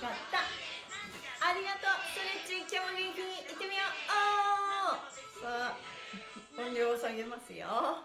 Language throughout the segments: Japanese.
かった。ありがとう。ストレッチ、今日も元気にいってみよう。さあ、音量を下げますよ。はい、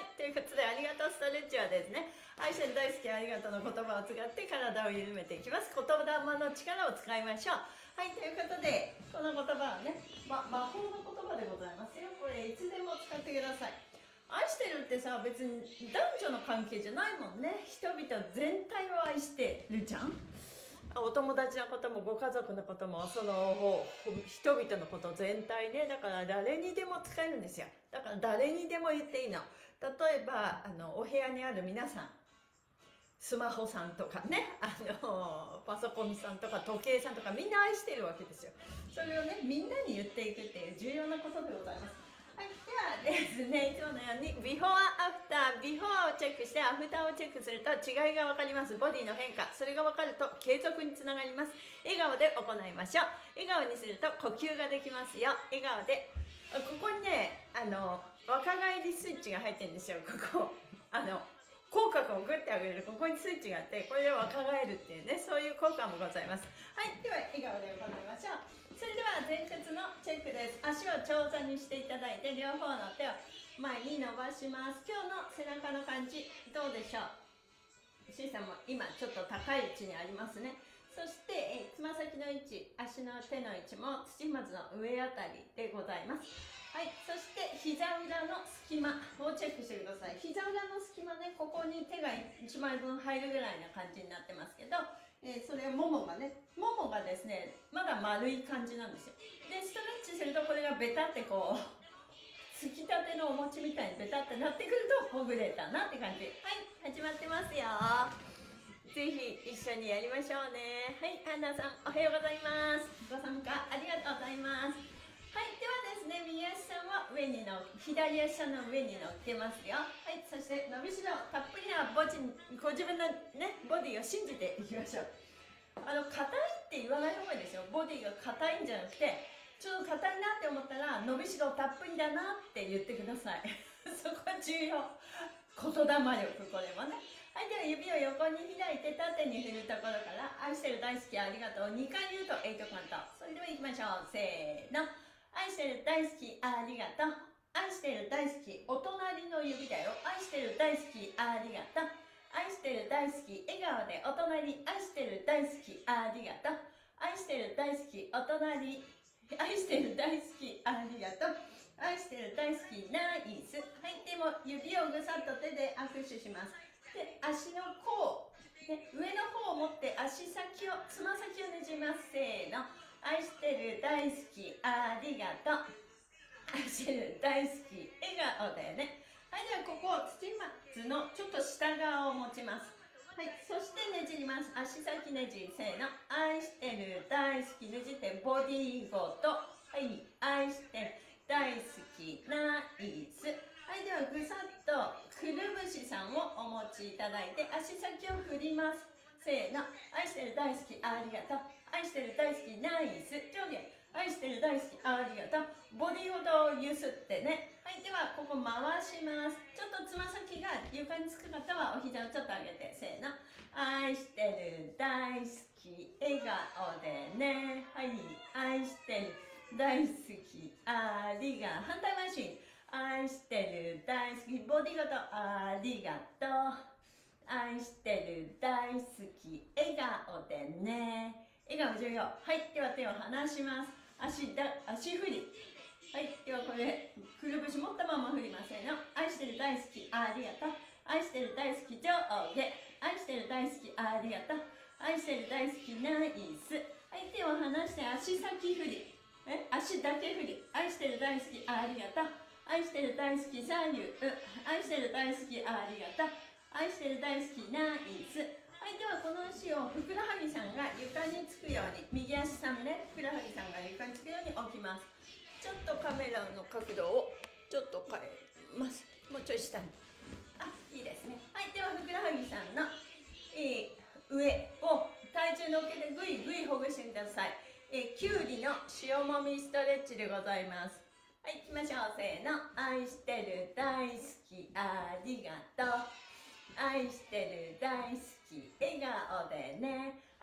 ということで、ありがとう。ストレッチはですね、愛してる大好きありがとうの言葉を使って体を緩めていきます。言霊の力を使いましょう。はい、ということで、この言葉はね、魔法の言葉でございますよ。これいつでも使ってください。愛してるってさ、別に男女の関係じゃないもんね。人々全体を愛してるじゃん。お友達のこともご家族のこともその人々のこと全体ね。だから誰にでも使えるんですよ。だから誰にでも言っていいの。例えばお部屋にある皆さん、スマホさんとかね、パソコンさんとか時計さんとかみんな愛してるわけですよ。それをね、みんなに言っていくっていう重要なことでございます。はい、ではですね、いつものようにビフォーアフター、ビフォーをチェックしてアフターをチェックすると違いが分かります。ボディの変化、それが分かると継続につながります。笑顔で行いましょう。笑顔にすると呼吸ができますよ。笑顔で、ここにね、若返りスイッチが入ってるんですよ。ここ口角をグッて上げる、ここにスイッチがあって、これで若返るっていうね、そういう効果もございます。はい、では笑顔で行いましょう。それでは前屈のチェックです。足を長座にしていただいて、両方の手を前に伸ばします。今日の背中の感じどうでしょう。C さんも今ちょっと高い位置にありますね。そしてつま先の位置、足の手の位置も土まずの上あたりでございます。はい、そして膝裏の隙間をチェックしてください。膝裏の隙間ね、ここに手が1枚分入るぐらいな感じになってますけど、それはももがですね、まだ丸い感じなんですよ。で、ストレッチするとこれがベタってこう、つきたてのお餅みたいにベタってなってくるとほぐれたなって感じ。はい、始まってますよ。ぜひ一緒にやりましょうね。はい、アンナさんおはようございます。ご参加ありがとうございます。はい、ではですね、右足さんは左足さんの上に乗っけますよ。はい、そして伸びしろたっぷりなご自分のね、ボディを信じていきましょう。硬いって言わない方がいいですよ。ボディが硬いんじゃなくて、ちょっと硬いなって思ったら伸びしろたっぷりだなって言ってください。そこは重要。言霊力、これもね。はい、では指を横に開いて縦に振るところから、愛してる大好きありがとう2回言うと8カウント。それでは行きましょう。せーの。愛してる大好きありがとう。愛してる大好き、お隣の指だよ。愛してる大好きありがとう。愛してる大好き、笑顔でお隣。愛してる大好きありがとう。愛してる大好きお隣。愛してる大好きありがとう。愛してる大好きナイス。はい、でも指をぐさっと手で握手します。で、足の甲、ね、上の方を持って足先を、つま先をねじます。せーの。愛してる大好きありがとう。愛してる大好き笑顔だよね。はい、ではここ土松のちょっと下側を持ちます。はい、そしてねじります。足先ねじり、せーの。愛してる大好きねじってボディごと。はい、愛してる大好きナイス。はい、ではぐさっとくるぶしさんをお持ちいただいて足先を振ります。せーの。愛してる大好きありがとう。愛してる大好きナイス。上下。愛してる大好きありがとう。ボディほどゆすってね。はい、ではここ回します。ちょっとつま先が床につく方はお膝をちょっと上げて。せーの。愛してる大好き笑顔でね。はい、愛してる大好きありがとう。反対回し。愛してる大好きボディごとありがとう。愛してる大好き笑顔でね。笑顔重要。はい、では手を離します。足振り。はい、ではこれくるぶし持ったまま振りませんよ。愛してる大好きありがとう。愛してる大好き上下。愛してる大好きありがとう。愛してる大好きナイス。はい、手を離して足先振り。足だけ振り。愛してる大好きありがとう。愛してる大好き左右。愛してる大好きありがとう。愛してる大好きナイス。はい、ではこの足をふくらはぎさんが床につくように、右足さんね、ふくらはぎさんが床につくように置きます。ちょっとカメラの角度をちょっと変えます。もうちょい下に。いいですね。はい、ではふくらはぎさんの、上を体重のっけてぐいぐいほぐしてください。きゅうりの塩もみストレッチでございます。はい、行きましょう。せーの。愛してる大好きありがとう。愛してる大好き笑顔でね。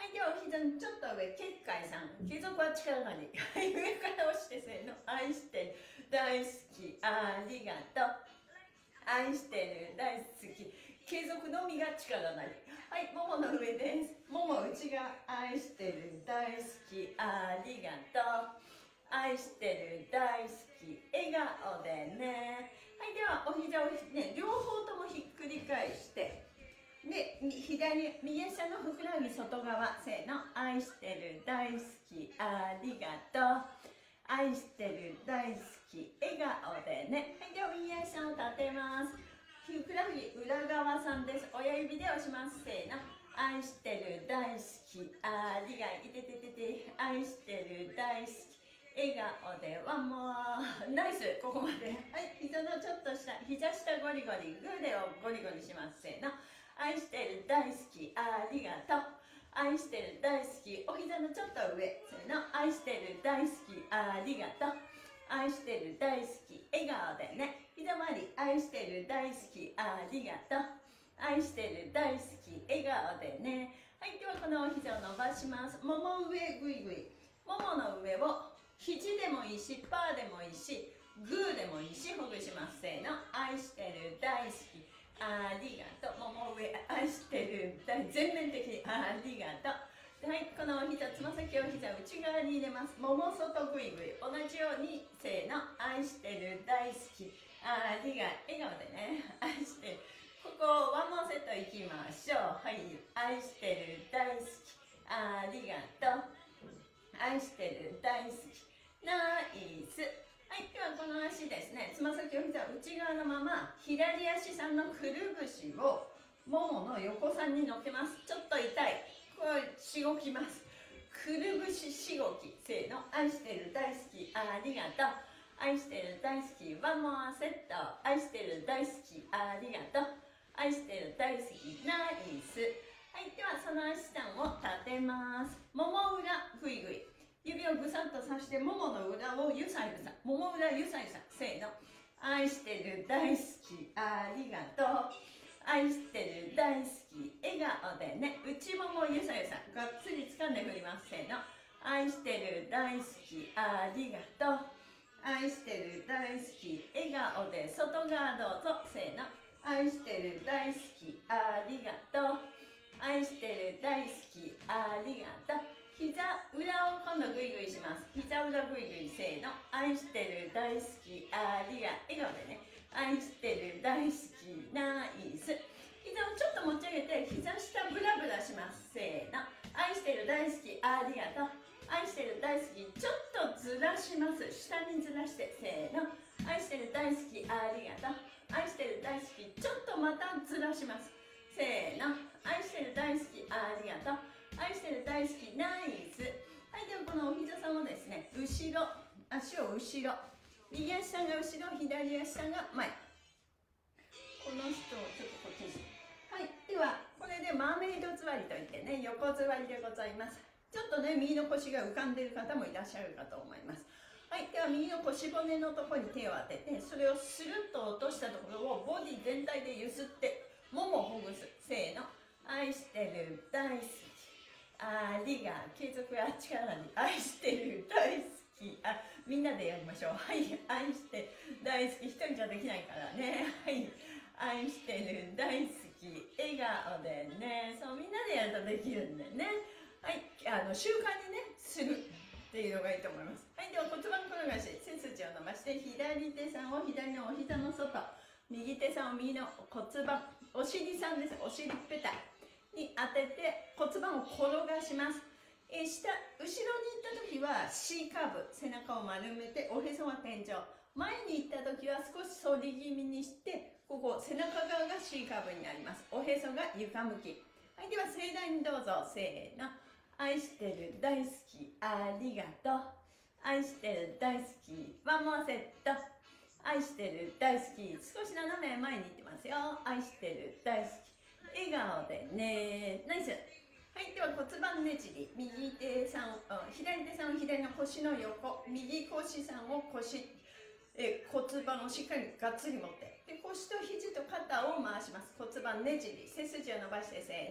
はい、ではお膝のちょっと上、結界さん。継続は力がに。はい、上から押してせーの。愛してる、大好き、ありがとう。愛してる、大好き。継続のみが力なり。はい、ももの上です。もも内側、愛してる、大好き、ありがとう。愛してる、大好き、笑顔でね。はい、ではお膝をね、両方ともひっくり返して、で、右足のふくらはぎ外側、せーの、愛してる、大好き、ありがとう。愛してる、大好き、笑顔でね。はい、では右足を立てます。ふくらはぎ裏側さんです。親指で押します。せーの。愛してる、大好き、ありがとう。いてててて、愛してる、大好き。笑顔でワンモアナイス。ここまで。はい、膝のちょっと下、膝下ゴリゴリ、グーでをゴリゴリします。せーの。愛してる、大好き、ありがとう。愛してる、大好き。お膝のちょっと上。せーの。愛してる、大好き、ありがとう。愛してる、大好き。笑顔でね。膝周り。愛してる、大好き、ありがとう。愛してる、大好き。笑顔でね。はい、ではこのお膝を伸ばします。もも上、ぐいぐい。ももの上を肘でもいいし、パーでもいいし、グーでもいいし、ほぐします。せーの。愛してる、大好き。ありがとう。もも上、愛してる。全面的にありがとう。はい、このお膝、つま先を膝内側に入れます。もも外ぐいぐい。同じように、せーの。愛してる、大好き。ありがとう。笑顔でね。愛してる。ここ、ワンモーセットいきましょう。はい。愛してる、大好き。ありがとう。愛してる、大好き。ナイス。はい、ではこの足ですね、つま先を膝内側のまま、左足さんのくるぶしをももの横さんに乗っけます。ちょっと痛い。これしごきます。くるぶししごき。せーの。愛してる、大好き。ありがとう。愛してる、大好き。ワンモアセット。愛してる、大好き。ありがとう。愛してる、大好き。ナイス。はい、ではその足さんを立てます。もも裏、ぐいぐい。指をぐさっとさしてももの裏をゆさゆさ、もも裏ゆさゆさ、せーの。愛してる、大好き、ありがとう。愛してる、大好き、笑顔でね。内ももゆさゆさ、がっつり掴んで振ります。せーの。愛してる、大好き、ありがとう。愛してる、大好き、笑顔で外側どうぞ。せーの。愛してる、大好き、ありがとう。愛してる、大好き、ありがとう。膝裏を今度グイグイします。膝裏グイグイ、せーの。愛してる、大好き、ありがとう。笑顔でね。愛してる、大好き、ナイス。膝をちょっと持ち上げて、膝下ブラブラします。せーの。愛してる、大好き、ありがとう。愛してる、大好き、ちょっとずらします。下にずらして、せーの。愛してる、大好き、ありがとう。愛してる、大好き、ちょっとまたずらします。せーの。愛してる、大好き、ありがとう。愛してる、大好き、ナイス。はい、ではこのお膝さんをですね、後ろ、足を後ろ、右足さんが後ろ、左足さんが前。この人をちょっとこっちに。はい、ではこれでマーメイド座りといってね、横座りでございます。ちょっとね、右の腰が浮かんでいる方もいらっしゃるかと思います。はい、では右の腰骨のところに手を当てて、それをスルッと落としたところをボディ全体でゆすってももをほぐす。せーの。愛してる、大好き、ありが、継続は力に。愛してる、大好き。みんなでやりましょう。はい、愛して大好き。一人じゃできないからね。はい、愛してる、大好き。笑顔でね。そう、みんなでやるとできるんでね。はい、習慣にね、するっていうのがいいと思います。はい、では骨盤転がし、背筋を伸ばして、左手さんを左のお膝の外、右手さんを右の骨盤、お尻さんです。お尻ペタに当てて骨盤を転がします。後ろに行った時は C カーブ、背中を丸めておへそは天井。前に行った時は少し反り気味にして、ここ背中側が C カーブになります。おへそが床向き。はい、では盛大にどうぞ。せーの。愛してる、大好き、ありがとう。愛してる、大好き、ワンモアセット。愛してる、大好き、少し斜め前に行ってますよ。愛してる、大好き、笑顔でね。ナイス。はい、では骨盤ねじり。右手さん、左手さんを左の腰の横、右腰さんを腰、骨盤をしっかりがっつり持って、で腰と肘と肩を回します。骨盤ねじり。背筋を伸ばしてせーの。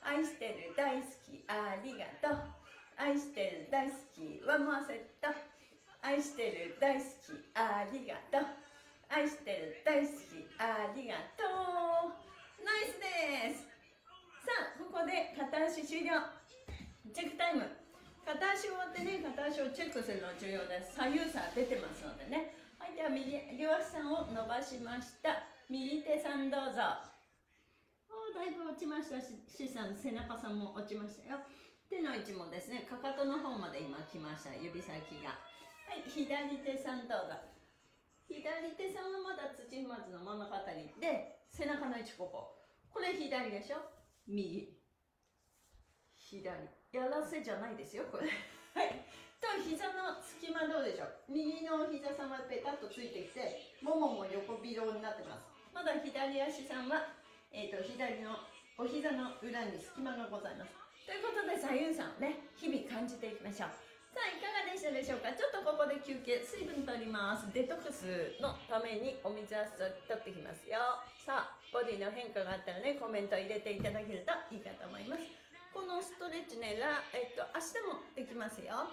愛してる大好きありがとう。愛してる大好きワンモアセット。愛してる大好きありがとう。愛してる大好きありがとう。ナイスです。さあここで片足終了。チェックタイム。片足終わってね、片足をチェックするの重要です。左右差出てますのでね。はい、では両足さんを伸ばしました。右手さんどうぞ。だいぶ落ちましたし、さん、背中さんも落ちましたよ。手の位置もですね、かかとの方まで今来ました、指先が。はい、左手さんどうぞ。左手さんはまだ土踏まずの真ん中あたりで、背中の位置ここ。これ左でしょ、右。左。やらせじゃないですよ、これ。はい。と、膝の隙間どうでしょう。右の膝さんはペタッとついてきて、ももも横広になってます。まだ左足さんは、左のお膝の裏に隙間がございます。ということで、左右さんをね、日々感じていきましょう。さあ、いかがでしたでしょうか。ちょっとここで休憩、水分取ります。デトックスのためにお水は取ってきますよ。さあ、ボディの変化があったらね、コメント入れていただけるといいかと思います。このストレッチね、明日もできますよ。はい、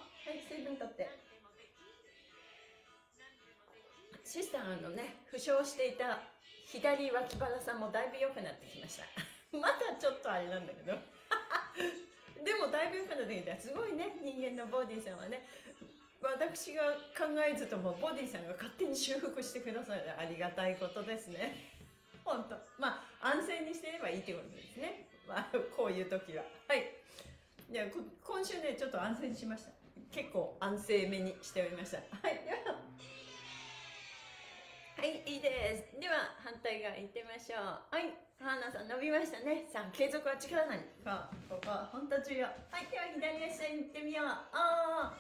水分取って。シスターのね、負傷していた左脇腹さんもだいぶ良くなってきました。まだちょっとあれなんだけど。でもだいぶ良くなってきた。すごいね、人間のボディさんはね。私が考えずともボディさんが勝手に修復してくださる。ありがたいことですね。本当。まあ、安静にしてればいいってことですね。まあ、こういう時は。はい。いや、今週ね、ちょっと安静にしました。結構安静めにしておりました。はい。では。はい、いいです。では、反対側行ってみましょう。はい。ハーナさん伸びましたね。さあ、継続は力なり。ここは本当重要。はい、では左足さん行ってみよう。はい、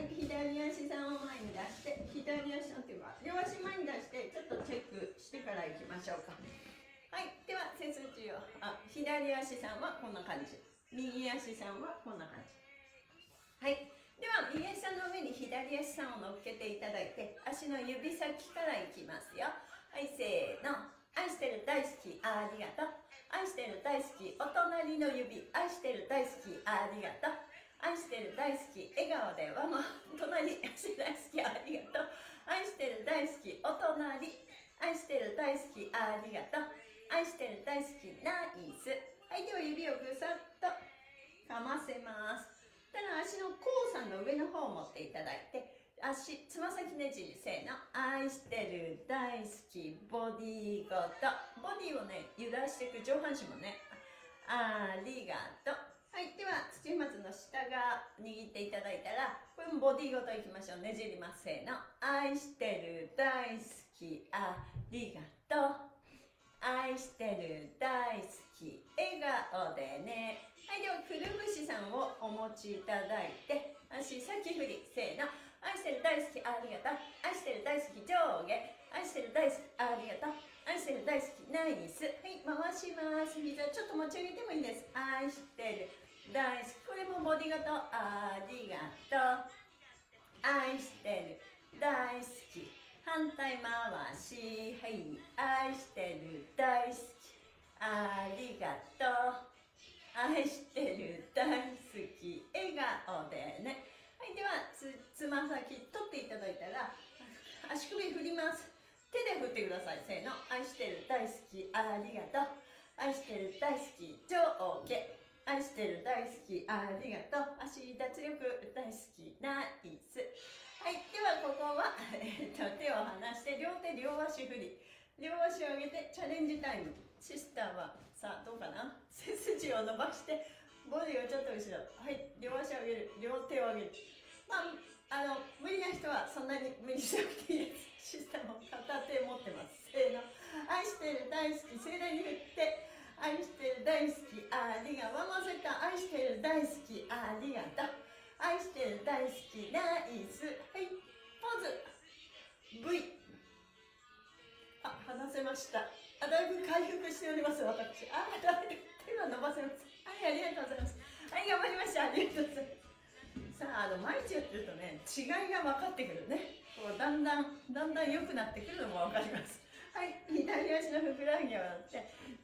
左足さんを前に出して、左足さんっていうか、両足前に出して、ちょっとチェックしてから行きましょうか。はい、では背筋を、左足さんはこんな感じ。右足さんはこんな感じ。はい。では、右足さんの上に左足さんを乗っけていただいて、足の指先からいきますよ。はい、せーの。愛してる大好きありがとう。愛してる大好きお隣の指。愛してる大好きありがとう。愛してる大好き笑顔ではもう隣。愛してる大好きありがとう。愛してる大好きお隣。愛してる大好きありがとう。愛してる大好きナイス。はい、では指をぐさっとかませます。ただ足の甲さんの上の方を持っていただいて、つま先ねじり、せーの。愛してる、大好き、ボディごと。ボディをね、揺らしていく、上半身もね。ありがとう。はい、では、土踏まずの下側握っていただいたら、これもボディごといきましょう。ねじります。せーの。愛してる、大好き、ありがとう。愛してる、大好き、笑顔でね。はい、では、くるぶしさんをお持ちいただいて、足先振り、せーの。愛してる大好きありがとう。愛してる大好き上下。愛してる大好きありがとう。愛してる大好きナイス。はい、回します。膝ちょっと持ち上げてもいいです。愛してる大好き。これもボディ型ありがとう。愛してる大好き。反対回し。はい、愛してる大好きありがとう。愛してる大好き笑顔でね。はい、ではつま先取っていただいたら足首振ります。手で振ってください。せーの。愛してる大好きありがとう。愛してる大好き上下。愛してる大好きありがとう。足脱力大好きナイス。はい、ではここは、手を離して両手両足振り。両足を上げてチャレンジタイム。シスターはさあどうかな。背筋を伸ばしてボディをちょっと後ろ。はい、両足を上げる。両手を上げる。まあ、無理な人はそんなに無理しなくていいです。シスターも片手持ってます。せーの。愛してる大好き盛大に振って。愛してる大好きありがとう。ワンマンセット。愛してる大好きありがとう。愛してる大好きナイス。はい、ポーズ V。 離せました。だいぶ回復しております。私だいぶ手が伸ばせます。はい、ありがとうございます。はい、頑張りました。ありがとうございます。さあ、毎日やってるとね、違いが分かってくるね。こうだんだん良くなってくるのも分かります。はい、左足のふくらはぎを割って、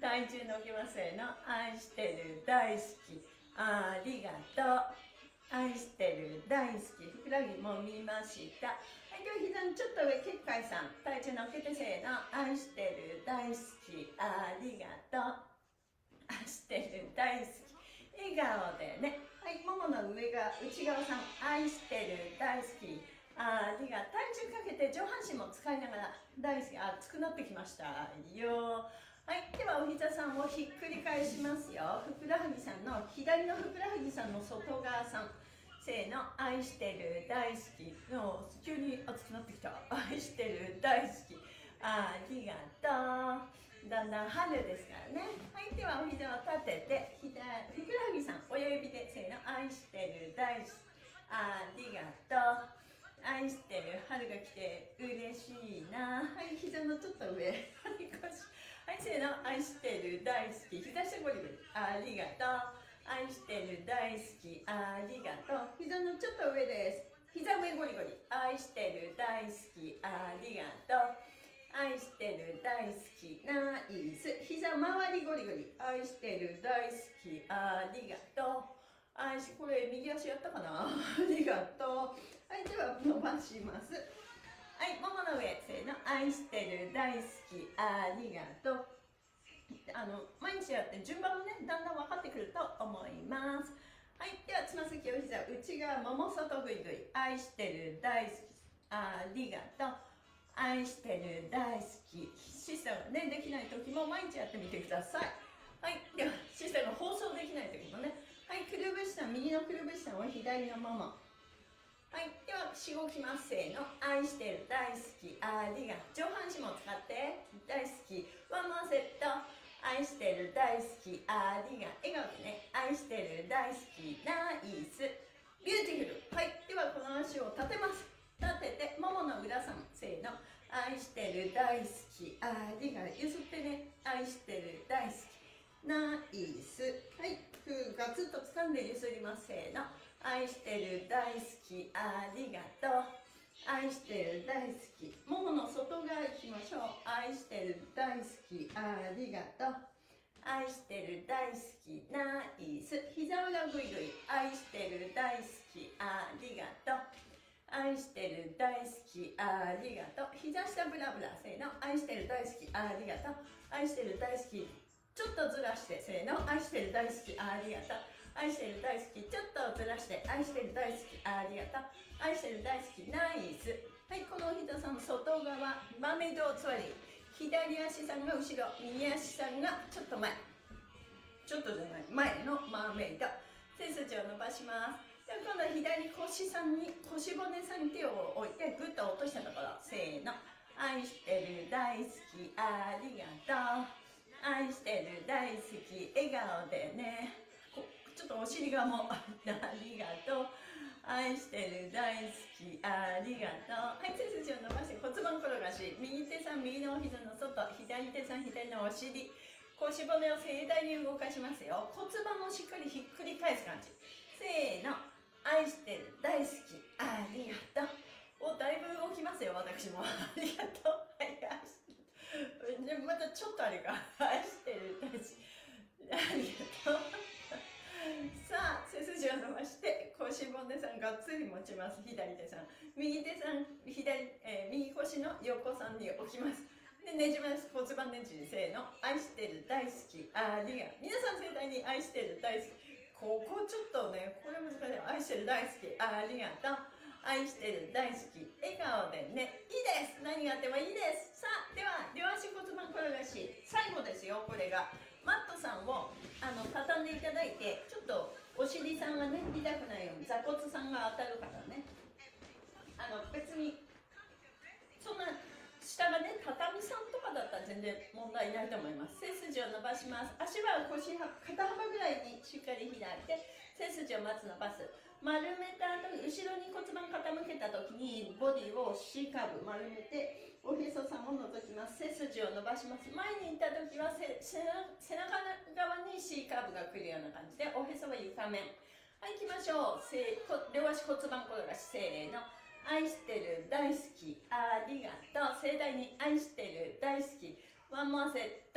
体重乗っけます。せーの。愛してる、大好き、ありがとう。愛してる、大好き、ふくらはぎもみました。はい、では膝のちょっと上、結界さん、体重乗っけてせーの。愛してる、大好き、ありがとう。愛してる、大好き、笑顔でね。はい、ももの上が内側さん、愛してる、大好き、ありがとう。体重かけて上半身も使いながら、大好き、熱くなってきましたよ。はい、ではお膝さんをひっくり返しますよ。ふくらはぎさんの左のふくらはぎさんの外側さん、せーの。愛してる、大好きの、急に熱くなってきた。愛してる、大好き、ありがとう。だんだん春ですからね。はい、ではお膝を立てて、ふくらはぎさん親指でせーの。愛してる、大好き、ありがとう。愛してる、春が来て嬉しいな。はい、膝のちょっと上、はい、腰、はい、せーの。愛してる、大好き、膝下ゴリゴリ、ありがとう。愛してる、大好き、ありがとう。膝のちょっと上です。膝上ゴリゴリ、愛してる、大好き、ありがとう。愛してる、大好き、ナイス。膝周りゴリゴリ、愛してる、大好き、ありがとう。これ右足やったかな。ありがとう。はい、では伸ばします。はい、ももの上、せーの。愛してる、大好き、ありがとう。毎日やって順番もね、だんだん分かってくると思います。はい、ではつま先お膝、内側もも外ぐいぐい、愛してる、大好き、ありがとう。愛してる、大好き。システムがね、できない時も毎日やってみてください。はい、ではシステム放送できない時もね。はい、くるぶしさん、右のくるぶしさんは左のもも。はい、ではしごきます。せーの。愛してる、大好き、ありがとう。上半身も使って、大好き、ワンモアセット。愛してる、大好き、ありがとう。笑顔でね。愛してる、大好き、ナイス、ビューティフル。はい、ではこの足を立てます。立てて、ももの裏さん、せーの。愛してる、大好き、ありがとう。ゆすってね。愛してる、大好き、ナイス。はい、ガツッと掴んでゆすります。せーの。愛してる、大好き、ありがとう。愛してる、大好き。ももの外側行きましょう。愛してる、大好き、ありがとう。愛してる、大好き、ナイス。膝裏ぐいぐい。愛してる、大好き、ありがとう。愛してる、大好き、ありがとう。膝下ブラブラ。せーの。愛してる、大好き、ありがとう。愛してる、大好き。ちょっとずらして。せーの。愛してる、大好き、ありがとう。愛してる、大好き。ちょっとずらして。愛してる、大好き、ありがとう。愛してる、大好き、ナイス。はい、このお膝さん外側、マーメイドつわり。左足さんが後ろ、右足さんがちょっと前。ちょっとじゃない、前のマーメイド。背筋を伸ばします。では今度は左腰さんに、腰骨さんに手を置いてグッと落としたところ、せーの。愛してる、大好き、ありがとう。愛してる、大好き、笑顔でね。ちょっとお尻がもうありがとう。愛してる、大好き、ありがとう。はい、背筋を伸ばして骨盤転がし。右手さん右のお膝の外、左手さん左のお尻、腰骨を盛大に動かしますよ。骨盤をしっかりひっくり返す感じ。せーの。愛してる、大好き、ありがとう。お、だいぶ動きますよ、私も。ありがとう。はい、愛してる。またちょっとあれか。愛してる、大好き、ありがとう。さあ、背筋を伸ばして腰骨さんがっつり持ちます。左手さん、右手さん、右腰の横さんに置きます。で、ねじます。骨盤ねじ。せーの。愛してる、大好き、ありがとう。皆さん盛大に愛してる、大好き。ここちょっとね、これ難しい。愛してる、大好き、ありがとう。愛してる、大好き、笑顔でね。いいです。何があってもいいです。さあ、では両足骨盤転がし、最後ですよ。これがマットさんを畳んでいただいて、ちょっとお尻さんがね痛くないように、座骨さんが当たるからね、別にそんな下がね畳さんとかだったら全然問題ないと思います。背筋を伸ばします。足は肩幅ぐらいにしっかり開いて、背筋をまず伸ばす。丸めた後に後ろに骨盤傾けた時にボディを C カーブ丸めて、おへそさんを覗きます。背筋を伸ばします。前に行った時は背中側に C カーブが来るような感じで、おへそは床面。はい、行きましょう。両足骨盤転がし。せーの。愛してる、大好き、ありがとう。盛大に愛してる、大好き。ワンモアセット。は 、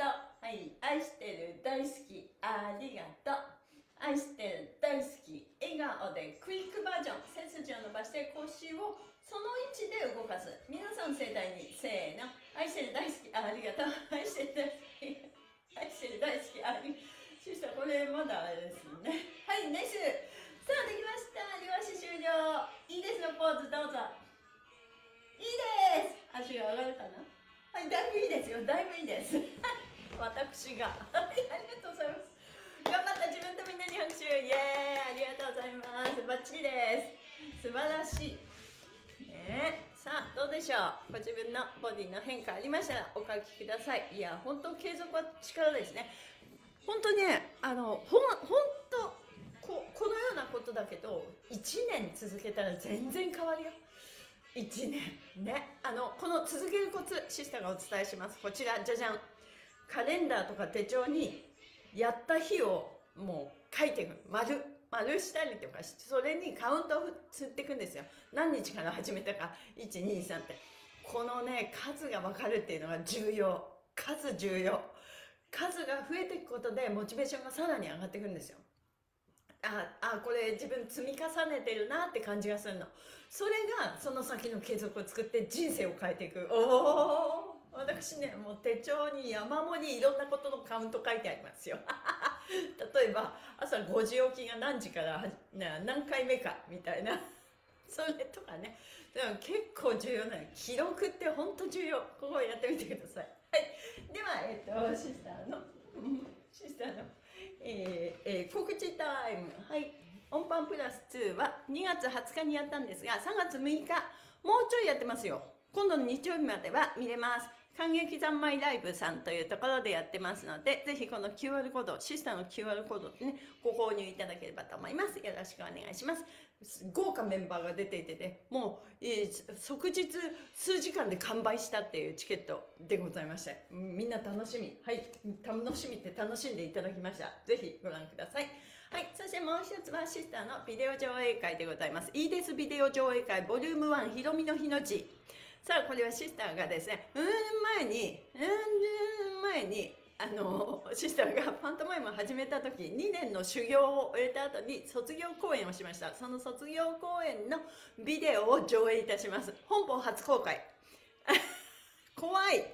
愛してる、大好き、ありがとう。愛してる、大好き、笑顔でクイックバージョン。背筋を伸ばして腰をその位置で動かす。皆さん盛大に、せーの。愛してる、大好き、ありがとう。愛してる、大好き、愛してる、大好き、ありがとう。シスター、これまだあれですね。はい、ナイス。さあ、できました。両足終了。いいですよ、ポーズどうぞ。いいです。足が上がるかな。はい、だいぶいいですよ。だいぶいいです。私が。はい、ありがとうございます。頑張った。自分とみんなに拍手。イエーイ。ありがとうございます。バッチリです。素晴らしい。さあ、どうでしょう。ご自分のボディの変化ありましたらお書きください。いや、本当継続は力ですね。本当ね、本当このようなことだけど、1年続けたら全然変わるよ。1年ね、この続けるコツ、シスターがお伝えします。こちら、じゃじゃん。カレンダーとか手帳にやった日をもう書いていく。丸したりとかして、それにカウントを振っていくんですよ。何日から始めたか、1、2、3って。このね、数が分かるっていうのが重要。数重要。数が増えていくことでモチベーションがさらに上がっていくんですよ。これ自分積み重ねてるなって感じがするの。それがその先の継続を作って人生を変えていく。私ね、もう手帳に山盛りいろんなことのカウント書いてありますよ。例えば朝5時起きが何時から何回目かみたいな。それとかね。でも結構重要なの。記録って本当重要。ここをやってみてください。はい。では、シスターの告知タイム。はい。音パンプラス2は2月20日にやったんですが、3月6日、もうちょいやってますよ。今度の日曜日までは見れます。感激三昧ライブさんというところでやってますので、ぜひこの QR コード、シスターの QR コードでね、ご購入いただければと思います。よろしくお願いします。豪華メンバーが出ていてね、もう、即日数時間で完売したっていうチケットでございまして、みんな楽しみ。はい。楽しみって楽しんでいただきました。ぜひご覧ください。はい。そしてもう一つはシスターのビデオ上映会でございます。いいですビデオ上映会ボリューム1ひろみの日のち。さあ、これはシスターがですね、前に、シスターがパントマイムを始めた時、2年の修行を終えた後に卒業公演をしました。その卒業公演のビデオを上映いたします。本邦初公開。怖い。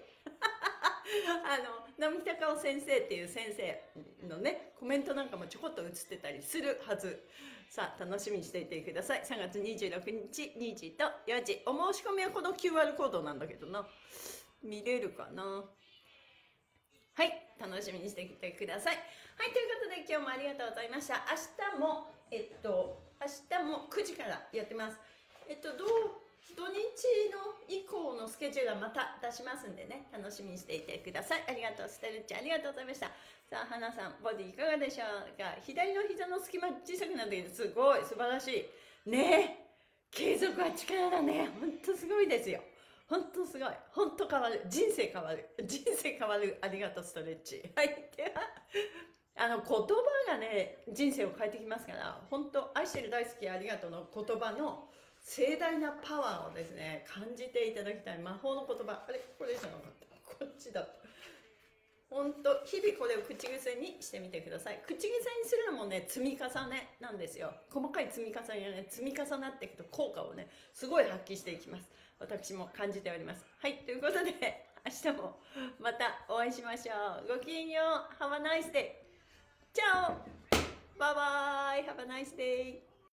並木隆夫先生っていう先生のね、コメントなんかもちょこっと映ってたりするはず。さあ、楽しみにしていてください。3月26日、2時と4時。お申し込みはこの QR コードなんだけどな。見れるかな。はい、楽しみにしてきてください。はい、ということで今日もありがとうございました。明日も9時からやってます。土日の以降のスケジュールはまた出しますんでね、楽しみにしていてください。ありがとう、ステルッチ、ありがとうございました。さあ、花さん、ボディいかがでしょうか。左の膝の隙間小さくなってきて、すごい、素晴らしい。ねえ、継続は力だね。ほんとすごいですよ。ほんとすごい。ほんと変わる。人生変わる。人生変わる。ありがとう、ストレッチ。はい。では、言葉がね、人生を変えてきますから、本当愛してる大好きありがとうの言葉の盛大なパワーをですね、感じていただきたい魔法の言葉。あれこれじゃなかった。こっちだった。本当日々これを口癖にしてみてください。口癖にするのもね、積み重ねなんですよ。細かい積み重ねがね、積み重なっていくと効果をね、すごい発揮していきます。私も感じております。はい、ということで、明日もまたお会いしましょう。ごきげんよう。Have a nice day. チャオバイバイ Have a nice day.